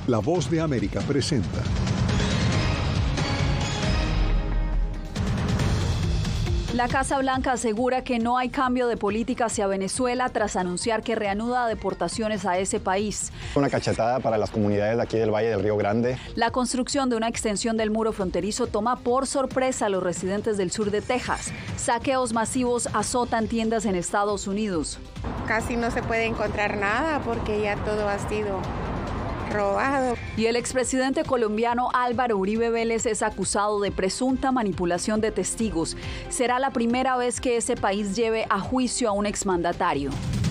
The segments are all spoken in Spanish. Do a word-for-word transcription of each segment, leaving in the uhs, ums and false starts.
La Voz de América presenta. La Casa Blanca asegura que no hay cambio de política hacia Venezuela tras anunciar que reanuda deportaciones a ese país. Una cachetada para las comunidades de aquí del Valle del Río Grande. La construcción de una extensión del muro fronterizo toma por sorpresa a los residentes del sur de Texas. Saqueos masivos azotan tiendas en Estados Unidos. Casi no se puede encontrar nada porque ya todo ha sido robado. Y el expresidente colombiano Álvaro Uribe Vélez es acusado de presunta manipulación de testigos. Será la primera vez que ese país lleve a juicio a un exmandatario.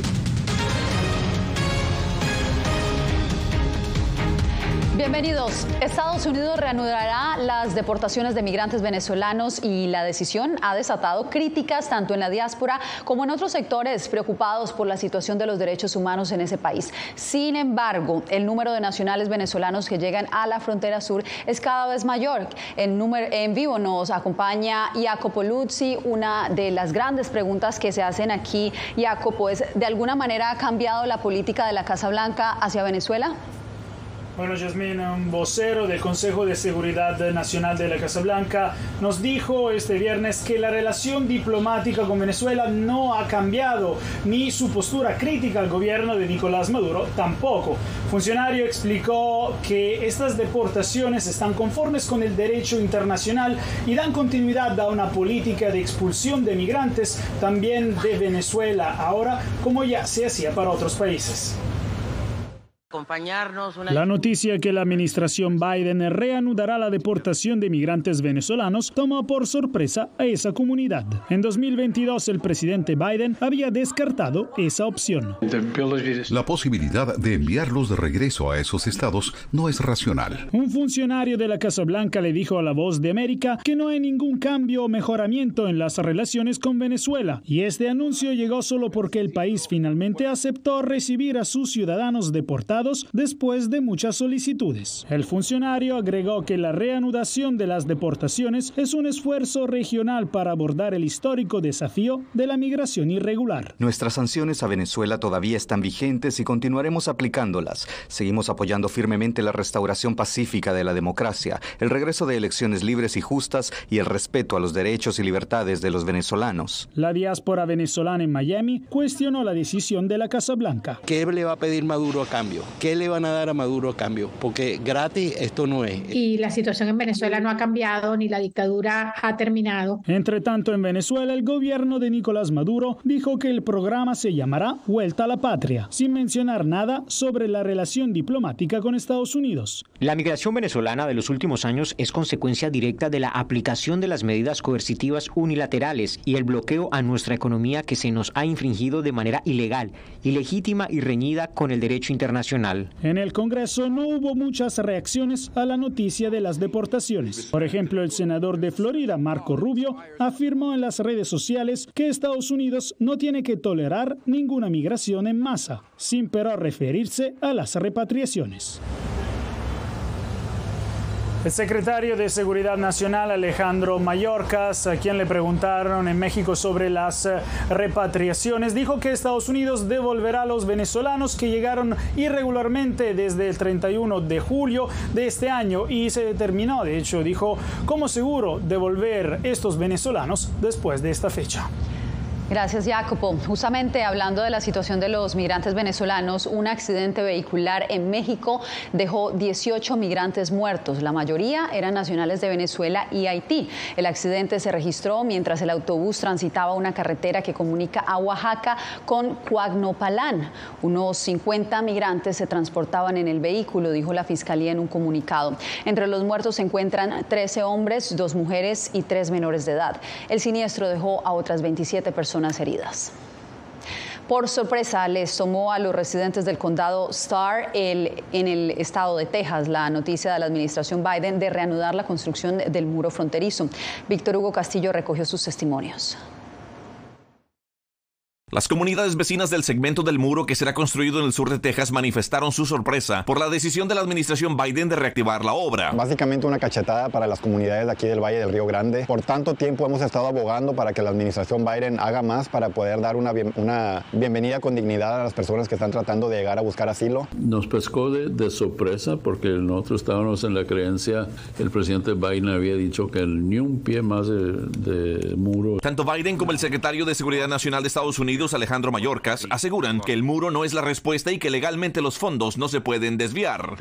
Bienvenidos. Estados Unidos reanudará las deportaciones de migrantes venezolanos y la decisión ha desatado críticas tanto en la diáspora como en otros sectores preocupados por la situación de los derechos humanos en ese país. Sin embargo, el número de nacionales venezolanos que llegan a la frontera sur es cada vez mayor. En, número, en vivo nos acompaña Jacopo Luzzi. Una de las grandes preguntas que se hacen aquí, Jacopo, es: ¿de alguna manera ha cambiado la política de la Casa Blanca hacia Venezuela? Bueno, Yasmín, un vocero del Consejo de Seguridad Nacional de la Casa Blanca nos dijo este viernes que la relación diplomática con Venezuela no ha cambiado, ni su postura crítica al gobierno de Nicolás Maduro tampoco. Funcionario explicó que estas deportaciones están conformes con el derecho internacional y dan continuidad a una política de expulsión de migrantes también de Venezuela, ahora como ya se hacía para otros países. La noticia que la administración Biden reanudará la deportación de migrantes venezolanos tomó por sorpresa a esa comunidad. En dos mil veintidós, el presidente Biden había descartado esa opción. La posibilidad de enviarlos de regreso a esos estados no es racional. Un funcionario de la Casa Blanca le dijo a La Voz de América que no hay ningún cambio o mejoramiento en las relaciones con Venezuela, y este anuncio llegó solo porque el país finalmente aceptó recibir a sus ciudadanos deportados después de muchas solicitudes. El funcionario agregó que la reanudación de las deportaciones es un esfuerzo regional para abordar el histórico desafío de la migración irregular. Nuestras sanciones a Venezuela todavía están vigentes y continuaremos aplicándolas. Seguimos apoyando firmemente la restauración pacífica de la democracia, el regreso de elecciones libres y justas y el respeto a los derechos y libertades de los venezolanos. La diáspora venezolana en Miami cuestionó la decisión de la Casa Blanca. ¿Qué le va a pedir Maduro a cambio? ¿Qué le van a dar a Maduro a cambio? Porque gratis esto no es. Y la situación en Venezuela no ha cambiado, ni la dictadura ha terminado. Entre tanto, en Venezuela, el gobierno de Nicolás Maduro dijo que el programa se llamará Vuelta a la Patria, sin mencionar nada sobre la relación diplomática con Estados Unidos. La migración venezolana de los últimos años es consecuencia directa de la aplicación de las medidas coercitivas unilaterales y el bloqueo a nuestra economía que se nos ha infringido de manera ilegal, ilegítima y reñida con el derecho internacional. En el Congreso no hubo muchas reacciones a la noticia de las deportaciones. Por ejemplo, el senador de Florida, Marco Rubio, afirmó en las redes sociales que Estados Unidos no tiene que tolerar ninguna migración en masa, sin pero referirse a las repatriaciones. El secretario de Seguridad Nacional, Alejandro Mayorkas, a quien le preguntaron en México sobre las repatriaciones, dijo que Estados Unidos devolverá a los venezolanos que llegaron irregularmente desde el treinta y uno de julio de este año y se determinó, de hecho, dijo, como seguro devolver estos venezolanos después de esta fecha. Gracias, Jacopo. Justamente hablando de la situación de los migrantes venezolanos, un accidente vehicular en México dejó dieciocho migrantes muertos. La mayoría eran nacionales de Venezuela y Haití. El accidente se registró mientras el autobús transitaba una carretera que comunica a Oaxaca con Coagnopalán. Unos cincuenta migrantes se transportaban en el vehículo, dijo la Fiscalía en un comunicado. Entre los muertos se encuentran trece hombres, dos mujeres y tres menores de edad. El siniestro dejó a otras veintisiete personas heridas. Por sorpresa, les tomó a los residentes del condado Starr el, en el estado de Texas la noticia de la administración Biden de reanudar la construcción del muro fronterizo. Víctor Hugo Castillo recogió sus testimonios. Las comunidades vecinas del segmento del muro que será construido en el sur de Texas manifestaron su sorpresa por la decisión de la administración Biden de reactivar la obra. Básicamente una cachetada para las comunidades de aquí del Valle del Río Grande. Por tanto tiempo hemos estado abogando para que la administración Biden haga más para poder dar una, bien, una bienvenida con dignidad a las personas que están tratando de llegar a buscar asilo. Nos pescó de, de sorpresa porque nosotros estábamos en la creencia, el presidente Biden había dicho que ni un pie más de, de muro. Tanto Biden como el secretario de Seguridad Nacional de Estados Unidos, Alejandro Mayorkas, aseguran que el muro no es la respuesta y que legalmente los fondos no se pueden desviar.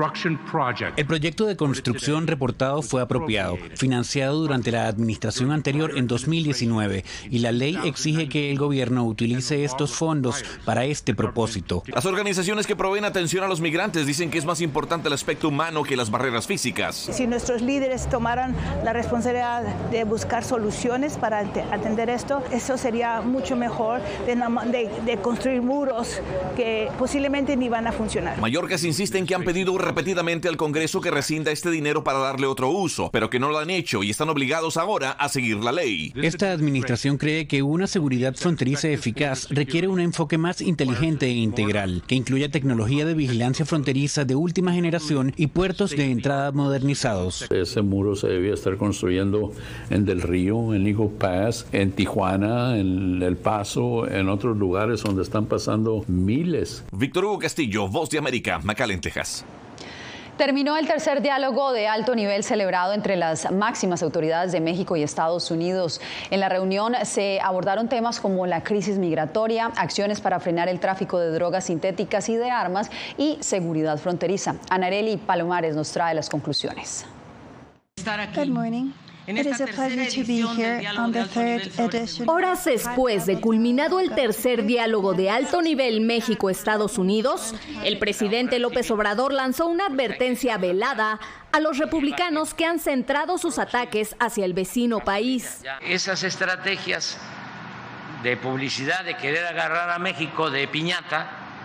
El proyecto de construcción reportado fue apropiado, financiado durante la administración anterior en dos mil diecinueve, y la ley exige que el gobierno utilice estos fondos para este propósito. Las organizaciones que proveen atención a los migrantes dicen que es más importante el aspecto humano que las barreras físicas. Si nuestros líderes tomaran la responsabilidad de buscar soluciones para atender esto, eso sería mucho mejor de, de, de construir muros que posiblemente ni van a funcionar. Mayorkas insiste en que han pedido repetidamente al Congreso que rescinda este dinero para darle otro uso, pero que no lo han hecho y están obligados ahora a seguir la ley. Esta administración cree que una seguridad fronteriza eficaz requiere un enfoque más inteligente e integral, que incluya tecnología de vigilancia fronteriza de última generación y puertos de entrada modernizados. Ese muro se debía estar construyendo en Del Río, en Eagle Pass, en Tijuana, en El Paso, en otros lugares donde están pasando miles. Víctor Hugo Castillo, Voz de América, McAllen, Texas. Terminó el tercer diálogo de alto nivel celebrado entre las máximas autoridades de México y Estados Unidos. En la reunión se abordaron temas como la crisis migratoria, acciones para frenar el tráfico de drogas sintéticas y de armas y seguridad fronteriza. Anareli Palomares nos trae las conclusiones. Good morning. It is a pleasure to be here on the third edition. Horas después de culminado el tercer diálogo de alto nivel México-Estados Unidos, el presidente López Obrador lanzó una advertencia velada a los republicanos que han centrado sus ataques hacia el vecino país. Esas estrategias de publicidad, de querer agarrar a México de piñata,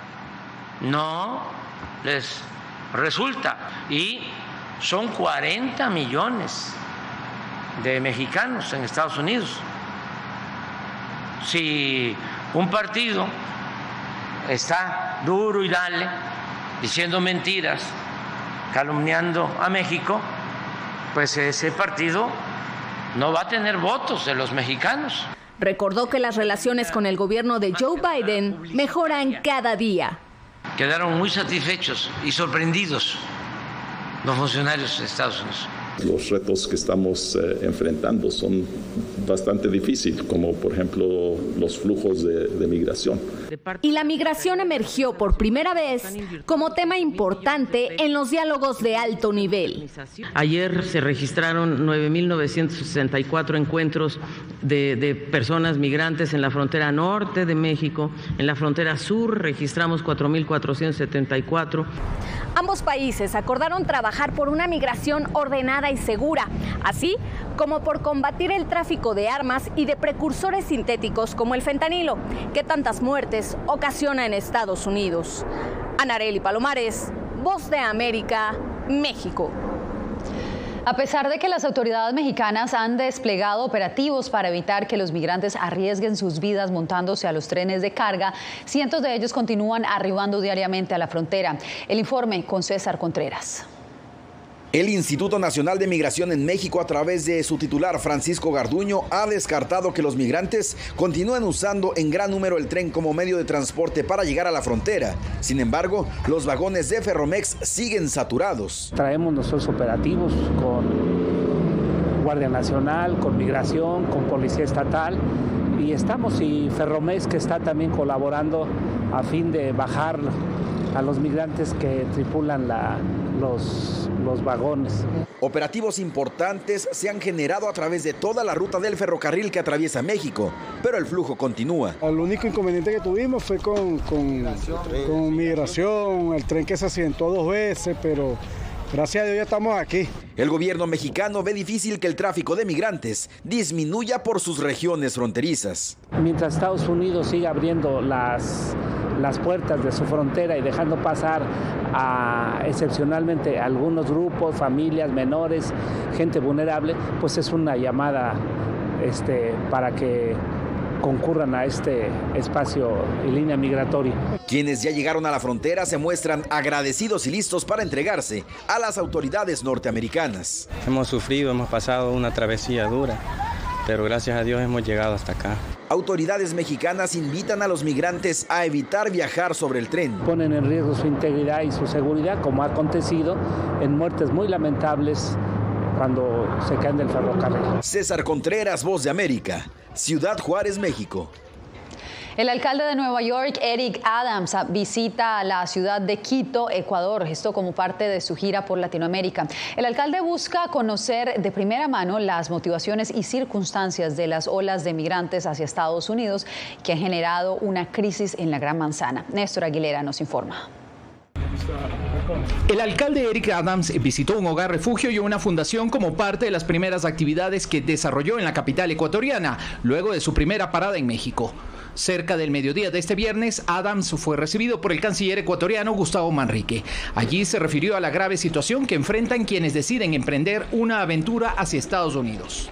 no les resulta. Y son cuarenta millones de mexicanos en Estados Unidos. Si un partido está duro y dale, diciendo mentiras, calumniando a México, pues ese partido no va a tener votos de los mexicanos. Recordó que las relaciones con el gobierno de Joe Biden mejoran cada día. Quedaron muy satisfechos y sorprendidos los funcionarios de Estados Unidos. Los retos que estamos eh, enfrentando son bastante difíciles, como por ejemplo los flujos de, de migración. Y la migración emergió por primera vez como tema importante en los diálogos de alto nivel. Ayer se registraron nueve mil novecientos sesenta y cuatro encuentros de, de personas migrantes en la frontera norte de México. En la frontera sur registramos cuatro mil cuatrocientos setenta y cuatro. Ambos países acordaron trabajar por una migración ordenada y segura, así como por combatir el tráfico de armas y de precursores sintéticos como el fentanilo, que tantas muertes ocasiona en Estados Unidos. Anareli Palomares, Voz de América, México. A pesar de que las autoridades mexicanas han desplegado operativos para evitar que los migrantes arriesguen sus vidas montándose a los trenes de carga, cientos de ellos continúan arribando diariamente a la frontera. El informe con César Contreras. El Instituto Nacional de Migración en México, a través de su titular Francisco Garduño, ha descartado que los migrantes continúen usando en gran número el tren como medio de transporte para llegar a la frontera. Sin embargo, los vagones de Ferromex siguen saturados. Traemos nuestros operativos con Guardia Nacional, con Migración, con Policía Estatal, y estamos, y Ferromex, que está también colaborando a fin de bajar a los migrantes que tripulan la, los, los vagones. Operativos importantes se han generado a través de toda la ruta del ferrocarril que atraviesa México, pero el flujo continúa. El único inconveniente que tuvimos fue con, con, con migración, el tren que se accidentó dos veces, pero gracias a Dios ya estamos aquí. El gobierno mexicano ve difícil que el tráfico de migrantes disminuya por sus regiones fronterizas. Mientras Estados Unidos siga abriendo las, las puertas de su frontera y dejando pasar a excepcionalmente algunos grupos, familias, menores, gente vulnerable, pues es una llamada este, para que concurran a este espacio y línea migratoria. Quienes ya llegaron a la frontera se muestran agradecidos y listos para entregarse a las autoridades norteamericanas. Hemos sufrido, hemos pasado una travesía dura, pero gracias a Dios hemos llegado hasta acá. Autoridades mexicanas invitan a los migrantes a evitar viajar sobre el tren. Ponen en riesgo su integridad y su seguridad, como ha acontecido en muertes muy lamentables cuando se caen del ferrocarril. César Contreras, Voz de América, Ciudad Juárez, México. El alcalde de Nueva York, Eric Adams, visita la ciudad de Quito, Ecuador, esto como parte de su gira por Latinoamérica. El alcalde busca conocer de primera mano las motivaciones y circunstancias de las olas de migrantes hacia Estados Unidos que han generado una crisis en la Gran Manzana. Néstor Aguilera nos informa. El alcalde Eric Adams visitó un hogar refugio y una fundación como parte de las primeras actividades que desarrolló en la capital ecuatoriana, luego de su primera parada en México. Cerca del mediodía de este viernes, Adams fue recibido por el canciller ecuatoriano Gustavo Manrique. Allí se refirió a la grave situación que enfrentan quienes deciden emprender una aventura hacia Estados Unidos.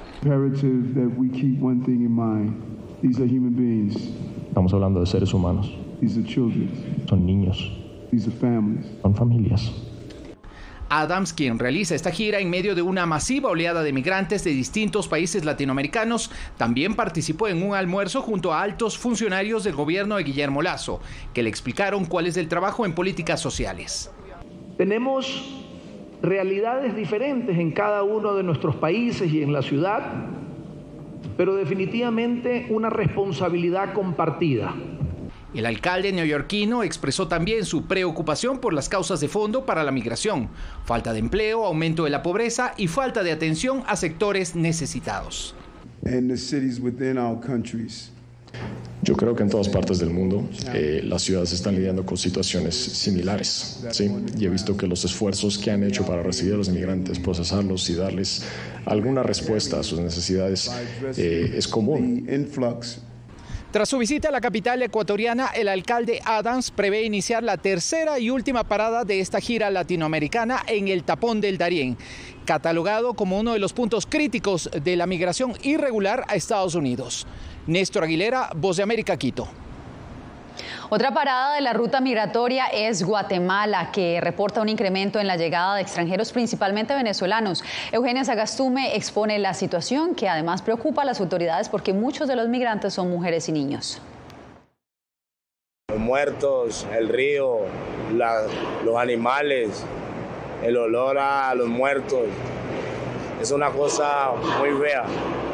Estamos hablando de seres humanos. Son niños. Son familias. Adams, quien realiza esta gira en medio de una masiva oleada de migrantes de distintos países latinoamericanos, también participó en un almuerzo junto a altos funcionarios del gobierno de Guillermo Lasso, que le explicaron cuál es el trabajo en políticas sociales. Tenemos realidades diferentes en cada uno de nuestros países y en la ciudad, pero definitivamente una responsabilidad compartida. El alcalde neoyorquino expresó también su preocupación por las causas de fondo para la migración: falta de empleo, aumento de la pobreza y falta de atención a sectores necesitados. Yo creo que en todas partes del mundo eh, las ciudades están lidiando con situaciones similares, ¿sí? Y he visto que los esfuerzos que han hecho para recibir a los inmigrantes, procesarlos y darles alguna respuesta a sus necesidades eh, es común. Tras su visita a la capital ecuatoriana, el alcalde Adams prevé iniciar la tercera y última parada de esta gira latinoamericana en el Tapón del Darién, catalogado como uno de los puntos críticos de la migración irregular a Estados Unidos. Néstor Aguilera, Voz de América, Quito. Otra parada de la ruta migratoria es Guatemala, que reporta un incremento en la llegada de extranjeros, principalmente venezolanos. Eugenia Sagastume expone la situación, que además preocupa a las autoridades porque muchos de los migrantes son mujeres y niños. Los muertos, el río, la, los animales, el olor a los muertos, es una cosa muy fea.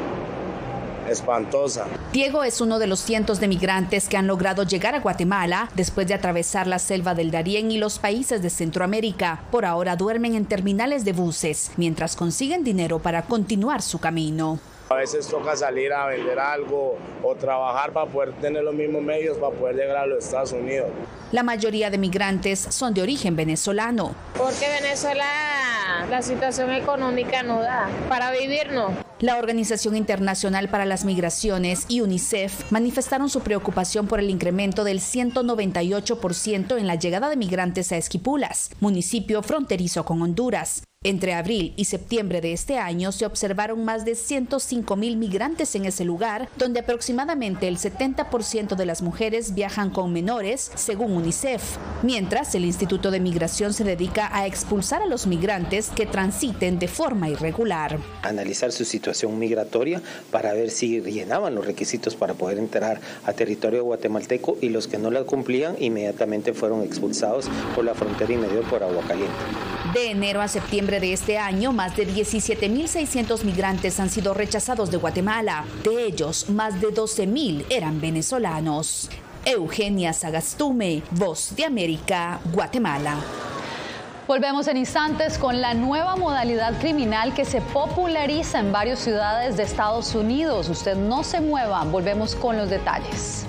Espantosa. Diego es uno de los cientos de migrantes que han logrado llegar a Guatemala después de atravesar la selva del Darién y los países de Centroamérica. Por ahora duermen en terminales de buses mientras consiguen dinero para continuar su camino. A veces toca salir a vender algo o trabajar para poder tener los mismos medios para poder llegar a los Estados Unidos. La mayoría de migrantes son de origen venezolano. Porque Venezuela, la situación económica no da para vivir, no. La Organización Internacional para las Migraciones y UNICEF manifestaron su preocupación por el incremento del ciento noventa y ocho por ciento en la llegada de migrantes a Esquipulas, municipio fronterizo con Honduras. Entre abril y septiembre de este año se observaron más de ciento cinco mil migrantes en ese lugar, donde aproximadamente el setenta por ciento de las mujeres viajan con menores, según UNICEF. Mientras, el Instituto de Migración se dedica a expulsar a los migrantes que transiten de forma irregular. Analizar su situación migratoria para ver si llenaban los requisitos para poder entrar a territorio guatemalteco, y los que no la cumplían inmediatamente fueron expulsados por la frontera inmediata por Agua Caliente. De enero a septiembre de este año, más de diecisiete mil seiscientos migrantes han sido rechazados de Guatemala. De ellos, más de doce mil eran venezolanos. Eugenia Sagastume, Voz de América, Guatemala. Volvemos en instantes con la nueva modalidad criminal que se populariza en varias ciudades de Estados Unidos. Usted no se mueva, volvemos con los detalles.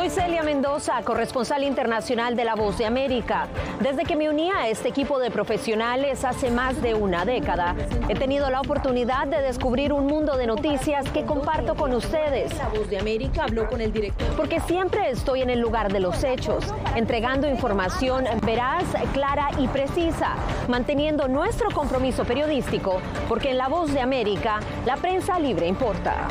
Soy Celia Mendoza, corresponsal internacional de La Voz de América. Desde que me uní a este equipo de profesionales hace más de una década, he tenido la oportunidad de descubrir un mundo de noticias que comparto con ustedes. La Voz de América habló con el director. Porque siempre estoy en el lugar de los hechos, entregando información veraz, clara y precisa, manteniendo nuestro compromiso periodístico, porque en La Voz de América, la prensa libre importa.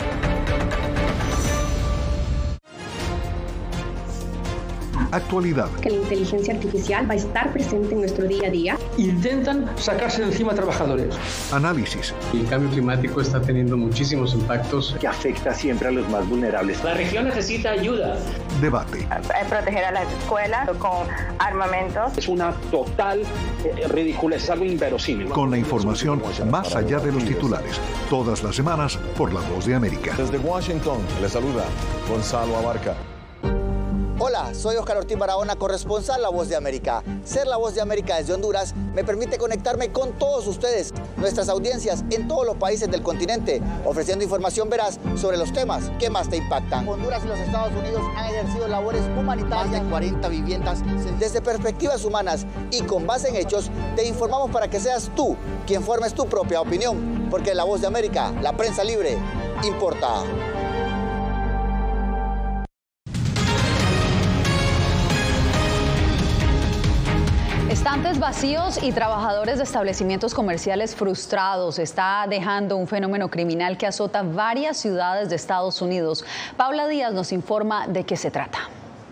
Actualidad. Que la inteligencia artificial va a estar presente en nuestro día a día. Intentan sacarse de encima a trabajadores. Análisis. El cambio climático está teniendo muchísimos impactos que afecta siempre a los más vulnerables. La región necesita ayuda. Debate. Proteger a las escuelas con armamentos. Es una total eh, ridiculez, es algo inverosímil. Con la información más allá de los titulares. Todas las semanas por La Voz de América. Desde Washington, le saluda Gonzalo Abarca. Hola, soy Oscar Ortiz Barahona, corresponsal La Voz de América. Ser La Voz de América desde Honduras me permite conectarme con todos ustedes, nuestras audiencias en todos los países del continente, ofreciendo información veraz sobre los temas que más te impactan. Honduras y los Estados Unidos han ejercido labores humanitarias. Más de cuarenta viviendas. Desde perspectivas humanas y con base en hechos, te informamos para que seas tú quien formes tu propia opinión. Porque La Voz de América, la prensa libre, importa. Estantes vacíos y trabajadores de establecimientos comerciales frustrados está dejando un fenómeno criminal que azota varias ciudades de Estados Unidos. Paula Díaz nos informa de qué se trata.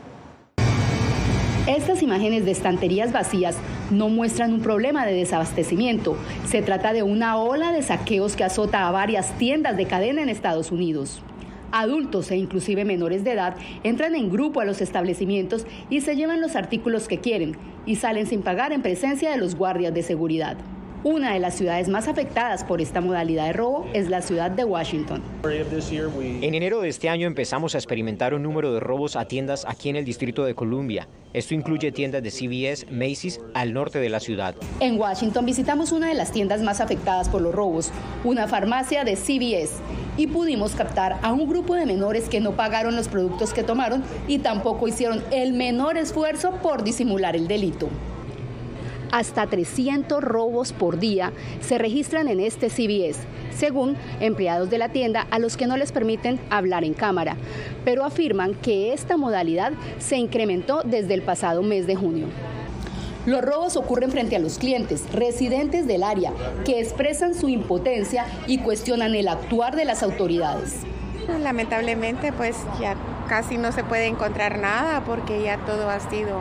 Estas imágenes de estanterías vacías no muestran un problema de desabastecimiento. Se trata de una ola de saqueos que azota a varias tiendas de cadena en Estados Unidos. Adultos e inclusive menores de edad entran en grupo a los establecimientos y se llevan los artículos que quieren y salen sin pagar en presencia de los guardias de seguridad. Una de las ciudades más afectadas por esta modalidad de robo es la ciudad de Washington. En enero de este año empezamos a experimentar un número de robos a tiendas aquí en el Distrito de Columbia. Esto incluye tiendas de C V S, Macy's, al norte de la ciudad. En Washington visitamos una de las tiendas más afectadas por los robos, una farmacia de C V S, y pudimos captar a un grupo de menores que no pagaron los productos que tomaron y tampoco hicieron el menor esfuerzo por disimular el delito. Hasta trescientos robos por día se registran en este C V S, según empleados de la tienda a los que no les permiten hablar en cámara, pero afirman que esta modalidad se incrementó desde el pasado mes de junio. Los robos ocurren frente a los clientes, residentes del área, que expresan su impotencia y cuestionan el actuar de las autoridades. Lamentablemente, pues ya casi no se puede encontrar nada porque ya todo ha sido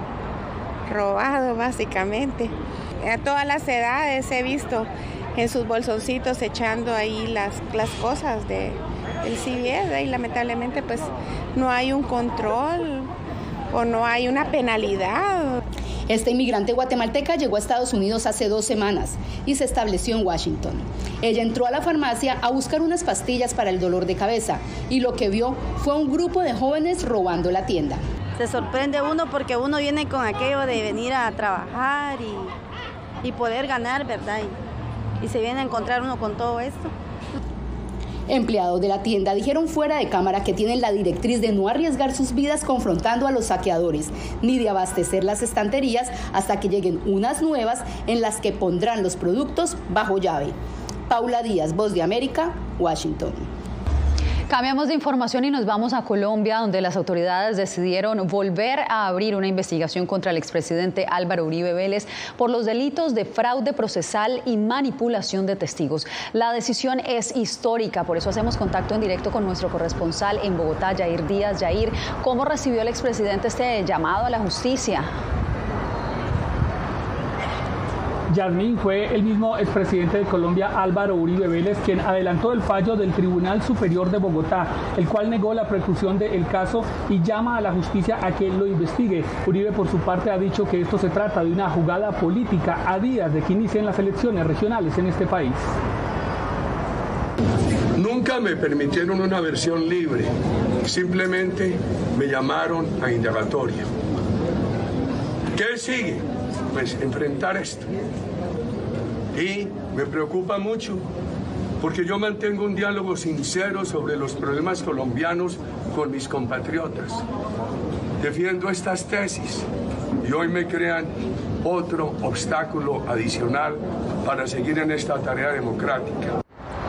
robado básicamente. A todas las edades he visto en sus bolsoncitos echando ahí las, las cosas de, del C V S y lamentablemente pues no hay un control o no hay una penalidad. Esta inmigrante guatemalteca llegó a Estados Unidos hace dos semanas y se estableció en Washington. Ella entró a la farmacia a buscar unas pastillas para el dolor de cabeza y lo que vio fue un grupo de jóvenes robando la tienda. Se sorprende uno porque uno viene con aquello de venir a trabajar y, y poder ganar, ¿verdad? Y, y se viene a encontrar uno con todo esto. Empleados de la tienda dijeron fuera de cámara que tienen la directriz de no arriesgar sus vidas confrontando a los saqueadores, ni de abastecer las estanterías hasta que lleguen unas nuevas en las que pondrán los productos bajo llave. Paula Díaz, Voz de América, Washington. Cambiamos de información y nos vamos a Colombia, donde las autoridades decidieron volver a abrir una investigación contra el expresidente Álvaro Uribe Vélez por los delitos de fraude procesal y manipulación de testigos. La decisión es histórica, por eso hacemos contacto en directo con nuestro corresponsal en Bogotá, Yair Díaz. Yair, ¿cómo recibió el expresidente este llamado a la justicia? Yasmín, fue el mismo expresidente de Colombia, Álvaro Uribe Vélez, quien adelantó el fallo del Tribunal Superior de Bogotá, el cual negó la preclusión del caso y llama a la justicia a que lo investigue. Uribe, por su parte, ha dicho que esto se trata de una jugada política a días de que inicien las elecciones regionales en este país. Nunca me permitieron una versión libre, simplemente me llamaron a indagatoria. ¿Qué sigue? Pues enfrentar esto. Y me preocupa mucho porque yo mantengo un diálogo sincero sobre los problemas colombianos con mis compatriotas. defiendo estas tesis y hoy me crean otro obstáculo adicional para seguir en esta tarea democrática.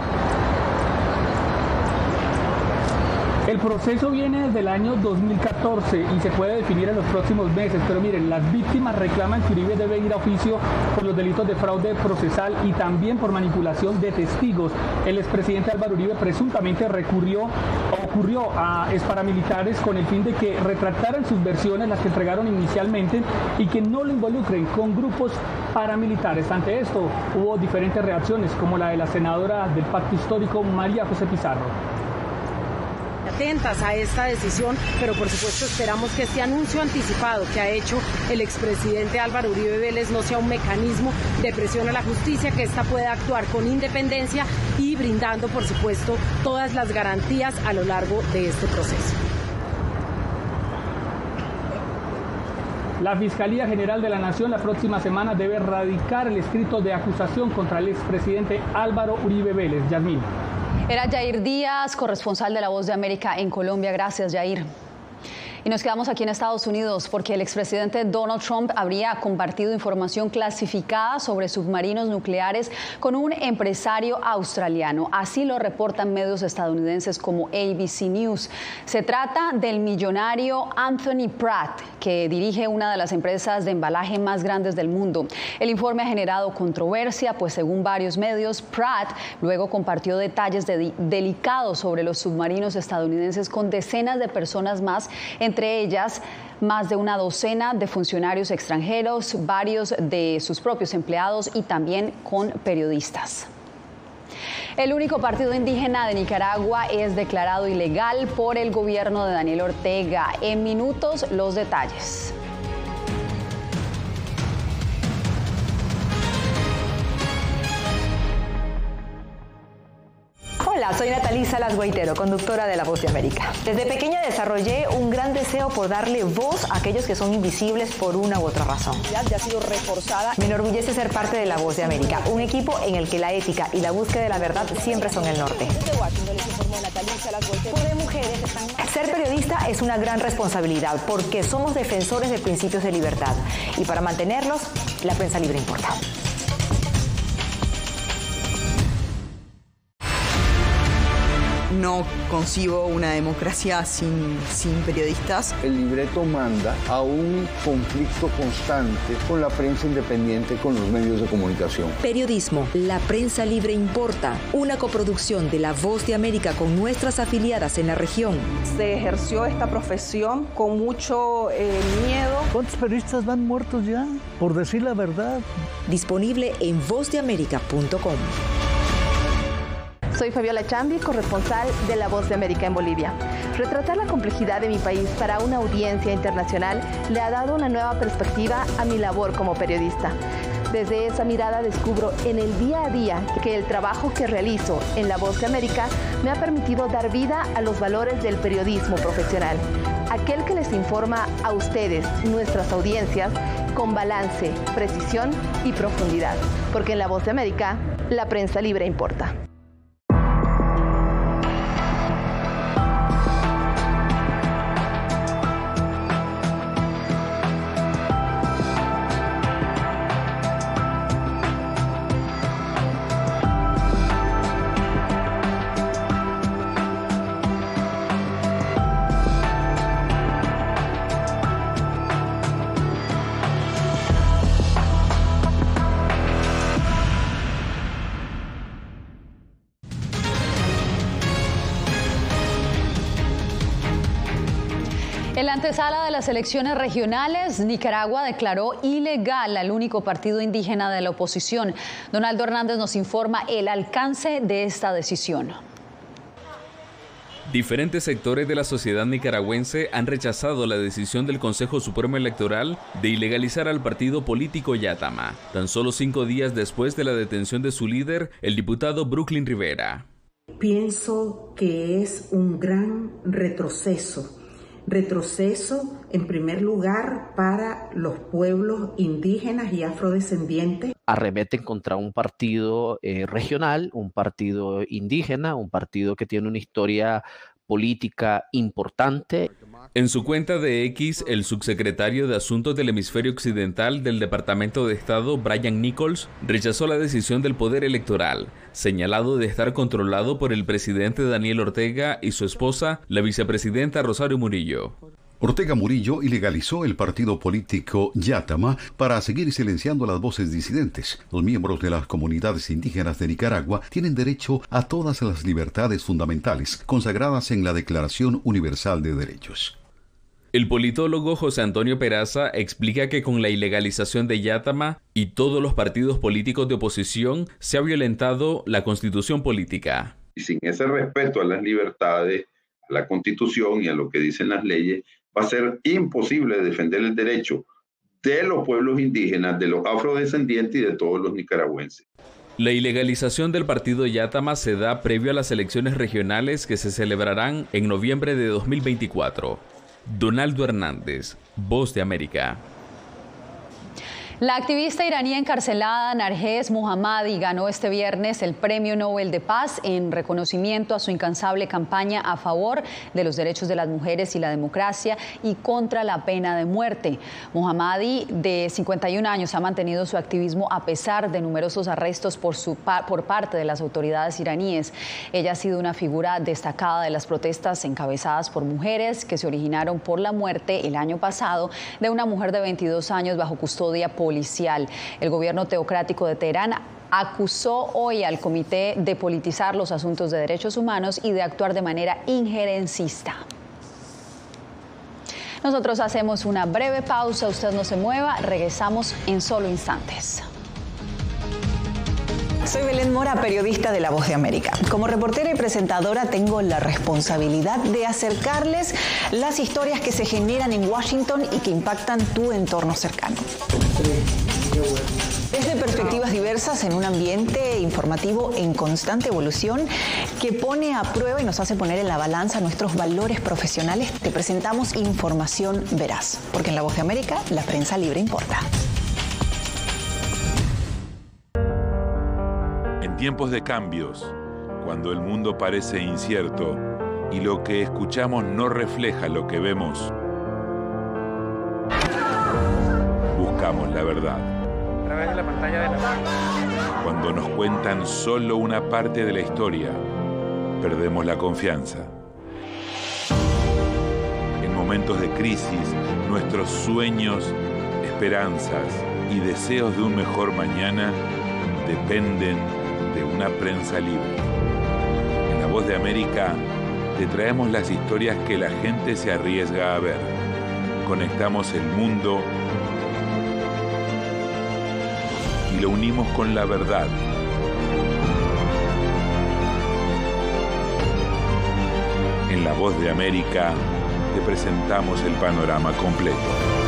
El proceso viene desde el año dos mil catorce y se puede definir en los próximos meses, pero miren, las víctimas reclaman que Uribe debe ir a oficio por los delitos de fraude procesal y también por manipulación de testigos. El expresidente Álvaro Uribe presuntamente recurrió o ocurrió a exparamilitares con el fin de que retractaran sus versiones, las que entregaron inicialmente, y que no lo involucren con grupos paramilitares. Ante esto hubo diferentes reacciones, como la de la senadora del Pacto Histórico, María José Pizarro. Atentas a esta decisión, pero por supuesto esperamos que este anuncio anticipado que ha hecho el expresidente Álvaro Uribe Vélez no sea un mecanismo de presión a la justicia, que ésta pueda actuar con independencia y brindando, por supuesto, todas las garantías a lo largo de este proceso. La Fiscalía General de la Nación la próxima semana debe radicar el escrito de acusación contra el expresidente Álvaro Uribe Vélez. Yasmín. Era Yair Díaz, corresponsal de La Voz de América en Colombia. Gracias, Yair. Y nos quedamos aquí en Estados Unidos porque el expresidente Donald Trump habría compartido información clasificada sobre submarinos nucleares con un empresario australiano. Así lo reportan medios estadounidenses como A B C News. Se trata del millonario Anthony Pratt, que dirige una de las empresas de embalaje más grandes del mundo. El informe ha generado controversia, pues según varios medios, Pratt luego compartió detalles de delicados sobre los submarinos estadounidenses con decenas de personas más, entre ellas más de una docena de funcionarios extranjeros, varios de sus propios empleados y también con periodistas. El único partido indígena de Nicaragua es declarado ilegal por el gobierno de Daniel Ortega. En minutos, los detalles. Hola, soy Natalí Salas Guaitero, conductora de La Voz de América. Desde pequeña desarrollé un gran deseo por darle voz a aquellos que son invisibles por una u otra razón. Ya ha sido reforzada. Me enorgullece ser parte de La Voz de América, un equipo en el que la ética y la búsqueda de la verdad siempre son el norte. Ser periodista es una gran responsabilidad porque somos defensores de principios de libertad y para mantenerlos, la prensa libre importa. No concibo una democracia sin, sin periodistas. El libreto manda a un conflicto constante con la prensa independiente, con los medios de comunicación. Periodismo, la prensa libre importa. Una coproducción de La Voz de América con nuestras afiliadas en la región. Se ejerció esta profesión con mucho eh, miedo. ¿Cuántos periodistas van muertos ya? Por decir la verdad. Disponible en voz de américa punto com. Soy Fabiola Chambi, corresponsal de La Voz de América en Bolivia. Retratar la complejidad de mi país para una audiencia internacional le ha dado una nueva perspectiva a mi labor como periodista. Desde esa mirada descubro en el día a día que el trabajo que realizo en La Voz de América me ha permitido dar vida a los valores del periodismo profesional. Aquel que les informa a ustedes, nuestras audiencias, con balance, precisión y profundidad. Porque en La Voz de América, la prensa libre importa. En la antesala de las elecciones regionales, Nicaragua declaró ilegal al único partido indígena de la oposición. Donaldo Hernández nos informa el alcance de esta decisión. Diferentes sectores de la sociedad nicaragüense han rechazado la decisión del Consejo Supremo Electoral de ilegalizar al partido político Yatama, tan solo cinco días después de la detención de su líder, el diputado Brooklyn Rivera. Pienso que es un gran retroceso. Retroceso, en primer lugar, para los pueblos indígenas y afrodescendientes. Arremeten contra un partido eh, regional, un partido indígena, un partido que tiene una historia política importante. En su cuenta de X, el subsecretario de Asuntos del Hemisferio Occidental del Departamento de Estado, Brian Nichols, rechazó la decisión del Poder Electoral, señalado de estar controlado por el presidente Daniel Ortega y su esposa, la vicepresidenta Rosario Murillo. Ortega Murillo ilegalizó el partido político Yátama para seguir silenciando las voces disidentes. Los miembros de las comunidades indígenas de Nicaragua tienen derecho a todas las libertades fundamentales consagradas en la Declaración Universal de Derechos. El politólogo José Antonio Peraza explica que con la ilegalización de Yátama y todos los partidos políticos de oposición se ha violentado la Constitución política. Y sin ese respeto a las libertades, a la Constitución y a lo que dicen las leyes, va a ser imposible defender el derecho de los pueblos indígenas, de los afrodescendientes y de todos los nicaragüenses. La ilegalización del partido Yátama se da previo a las elecciones regionales que se celebrarán en noviembre de dos mil veinticuatro. Donaldo Hernández, Voz de América. La activista iraní encarcelada Narges Mohammadi ganó este viernes el Premio Nobel de Paz en reconocimiento a su incansable campaña a favor de los derechos de las mujeres y la democracia y contra la pena de muerte. Mohammadi, de cincuenta y un años, ha mantenido su activismo a pesar de numerosos arrestos por, su, por parte de las autoridades iraníes. Ella ha sido una figura destacada de las protestas encabezadas por mujeres que se originaron por la muerte el año pasado de una mujer de veintidós años bajo custodia policial. policial. El gobierno teocrático de Teherán acusó hoy al comité de politizar los asuntos de derechos humanos y de actuar de manera injerencista. Nosotros hacemos una breve pausa, usted no se mueva, regresamos en solo instantes. Soy Belén Mora, periodista de La Voz de América. Como reportera y presentadora tengo la responsabilidad de acercarles las historias que se generan en Washington y que impactan tu entorno cercano. Desde perspectivas diversas en un ambiente informativo en constante evolución que pone a prueba y nos hace poner en la balanza nuestros valores profesionales, te presentamos información veraz, porque en La Voz de América la prensa libre importa. En tiempos de cambios, cuando el mundo parece incierto y lo que escuchamos no refleja lo que vemos, buscamos la verdad. A través de la pantalla de la... Cuando nos cuentan solo una parte de la historia, perdemos la confianza. En momentos de crisis, nuestros sueños, esperanzas y deseos de un mejor mañana dependen de una prensa libre. En La Voz de América te traemos las historias que la gente se arriesga a ver. Conectamos el mundo y lo unimos con la verdad. En La Voz de América te presentamos el panorama completo.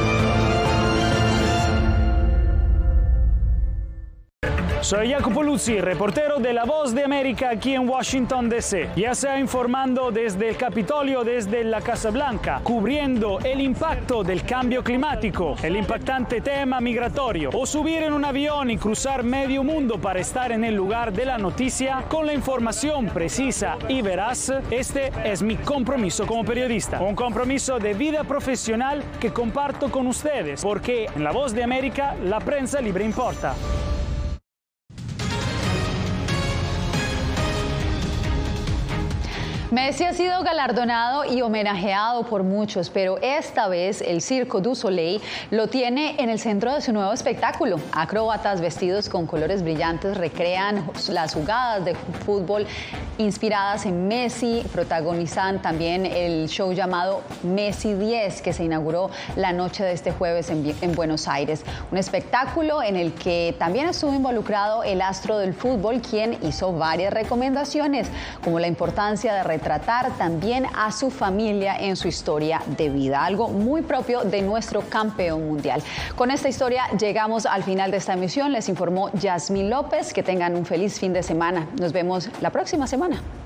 Soy Jacopo Luzzi, reportero de La Voz de América aquí en Washington, D C Ya sea informando desde el Capitolio, desde la Casa Blanca, cubriendo el impacto del cambio climático, el impactante tema migratorio, o subir en un avión y cruzar medio mundo para estar en el lugar de la noticia con la información precisa y veraz, este es mi compromiso como periodista. Un compromiso de vida profesional que comparto con ustedes, porque en La Voz de América la prensa libre importa. Messi ha sido galardonado y homenajeado por muchos, pero esta vez el Cirque du Soleil lo tiene en el centro de su nuevo espectáculo. Acróbatas vestidos con colores brillantes recrean las jugadas de fútbol inspiradas en Messi. Protagonizan también el show llamado Messi diez, que se inauguró la noche de este jueves en, en Buenos Aires. Un espectáculo en el que también estuvo involucrado el astro del fútbol, quien hizo varias recomendaciones, como la importancia de tratar también a su familia en su historia de vida, algo muy propio de nuestro campeón mundial. Con esta historia llegamos al final de esta emisión. Les informó Yasmín López. Que tengan un feliz fin de semana. Nos vemos la próxima semana.